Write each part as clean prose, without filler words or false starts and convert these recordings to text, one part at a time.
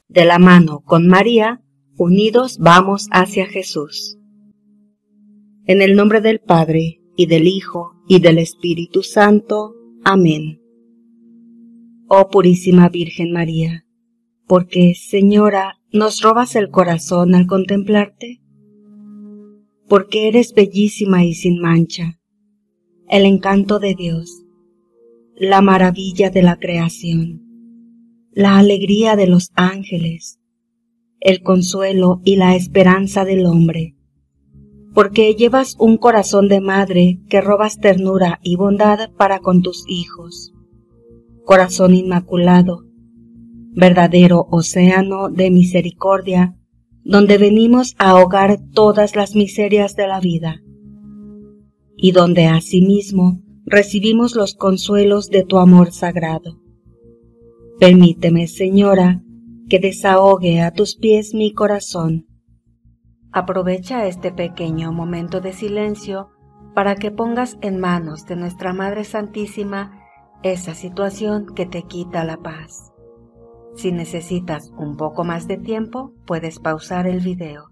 De la mano con María, unidos vamos hacia Jesús. En el nombre del Padre, y del Hijo, y del Espíritu Santo. Amén. Oh Purísima Virgen María, ¿por qué, Señora, nos robas el corazón al contemplarte? Porque eres bellísima y sin mancha, el encanto de Dios, la maravilla de la creación, la alegría de los ángeles, el consuelo y la esperanza del hombre, porque llevas un corazón de madre que robas ternura y bondad para con tus hijos. Corazón inmaculado, verdadero océano de misericordia, donde venimos a ahogar todas las miserias de la vida, y donde asimismo recibimos los consuelos de tu amor sagrado. Permíteme, Señora, que desahogue a tus pies mi corazón. Aprovecha este pequeño momento de silencio para que pongas en manos de nuestra Madre Santísima esa situación que te quita la paz. Si necesitas un poco más de tiempo, puedes pausar el video.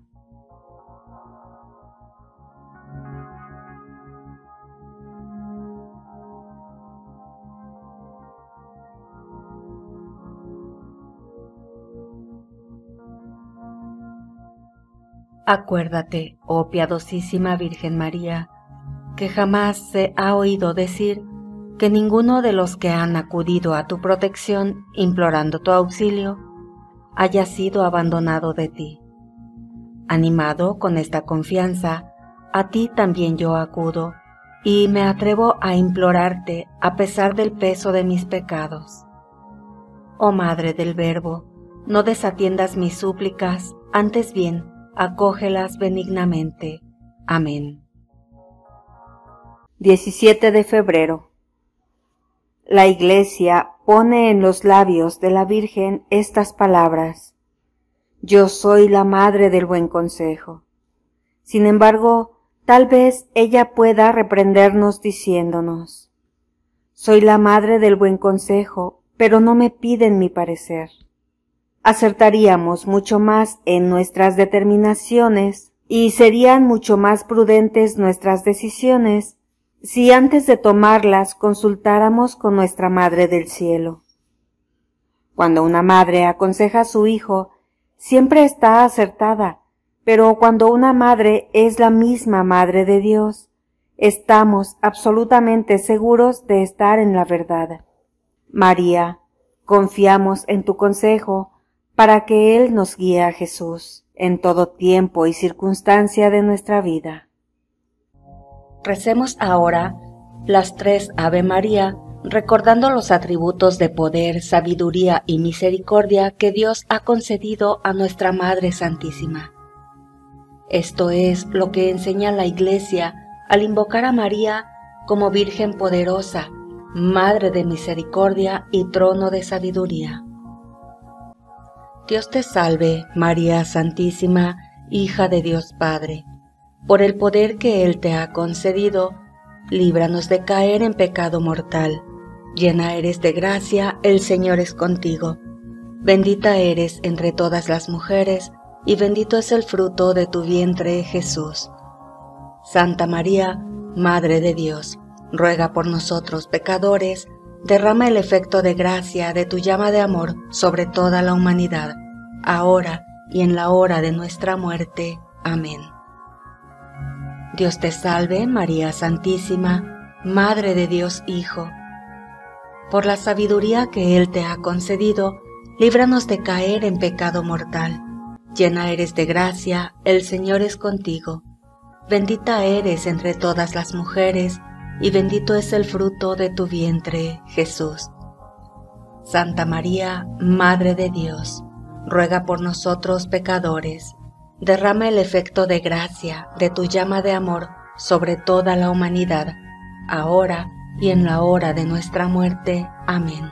Acuérdate, oh piadosísima Virgen María, que jamás se ha oído decir que ninguno de los que han acudido a tu protección implorando tu auxilio haya sido abandonado de ti. Animado con esta confianza, a ti también yo acudo y me atrevo a implorarte a pesar del peso de mis pecados. Oh Madre del Verbo, no desatiendas mis súplicas, antes bien, acógelas benignamente. Amén. 17 de febrero. La Iglesia pone en los labios de la Virgen estas palabras: Yo soy la Madre del Buen Consejo. Sin embargo, tal vez ella pueda reprendernos diciéndonos: Soy la Madre del Buen Consejo, pero no me piden mi parecer. Acertaríamos mucho más en nuestras determinaciones y serían mucho más prudentes nuestras decisiones si antes de tomarlas consultáramos con nuestra Madre del Cielo. Cuando una madre aconseja a su hijo, siempre está acertada, pero cuando una madre es la misma Madre de Dios, estamos absolutamente seguros de estar en la verdad. María, confiamos en tu consejo para que Él nos guíe a Jesús en todo tiempo y circunstancia de nuestra vida. Recemos ahora las 3 Ave María, recordando los atributos de poder, sabiduría y misericordia que Dios ha concedido a nuestra Madre Santísima. Esto es lo que enseña la Iglesia al invocar a María como Virgen poderosa, Madre de misericordia y trono de sabiduría. Dios te salve, María Santísima, hija de Dios Padre. Por el poder que Él te ha concedido, líbranos de caer en pecado mortal. Llena eres de gracia, el Señor es contigo. Bendita eres entre todas las mujeres, y bendito es el fruto de tu vientre, Jesús. Santa María, Madre de Dios, ruega por nosotros pecadores, derrama el efecto de gracia de tu llama de amor sobre toda la humanidad, ahora y en la hora de nuestra muerte. Amén. Dios te salve, María Santísima, Madre de Dios Hijo. Por la sabiduría que Él te ha concedido, líbranos de caer en pecado mortal. Llena eres de gracia, el Señor es contigo. Bendita eres entre todas las mujeres, y bendito es el fruto de tu vientre, Jesús. Santa María, Madre de Dios, ruega por nosotros pecadores. Derrama el efecto de gracia de tu llama de amor sobre toda la humanidad, ahora y en la hora de nuestra muerte. Amén.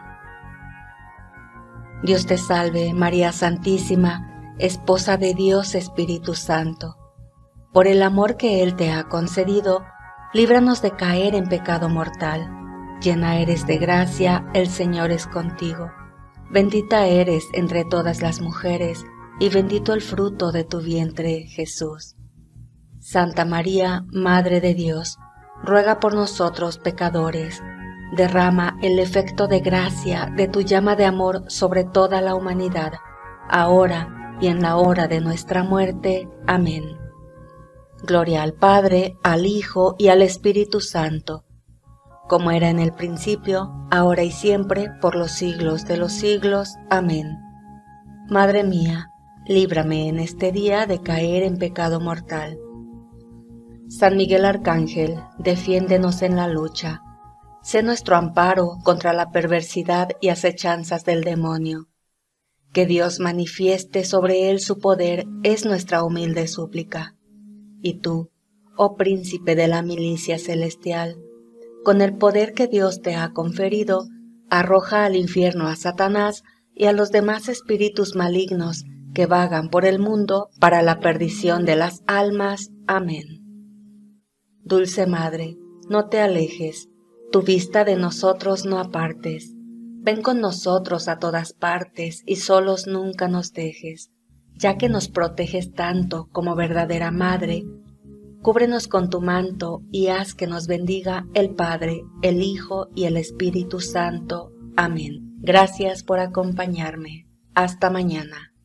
Dios te salve, María Santísima, Esposa de Dios Espíritu Santo. Por el amor que Él te ha concedido, líbranos de caer en pecado mortal. Llena eres de gracia, el Señor es contigo. Bendita eres entre todas las mujeres, y bendito el fruto de tu vientre, Jesús. Santa María, Madre de Dios, ruega por nosotros pecadores. Derrama el efecto de gracia de tu llama de amor sobre toda la humanidad, ahora y en la hora de nuestra muerte. Amén. Gloria al Padre, al Hijo y al Espíritu Santo, como era en el principio, ahora y siempre, por los siglos de los siglos. Amén. Madre mía, líbrame en este día de caer en pecado mortal. San Miguel Arcángel, defiéndenos en la lucha. Sé nuestro amparo contra la perversidad y acechanzas del demonio. Que Dios manifieste sobre él su poder es nuestra humilde súplica. Y tú, oh príncipe de la milicia celestial, con el poder que Dios te ha conferido, arroja al infierno a Satanás y a los demás espíritus malignos que vagan por el mundo para la perdición de las almas. Amén. Dulce Madre, no te alejes, tu vista de nosotros no apartes. Ven con nosotros a todas partes y solos nunca nos dejes, ya que nos proteges tanto como verdadera Madre. Cúbrenos con tu manto y haz que nos bendiga el Padre, el Hijo y el Espíritu Santo. Amén. Gracias por acompañarme. Hasta mañana.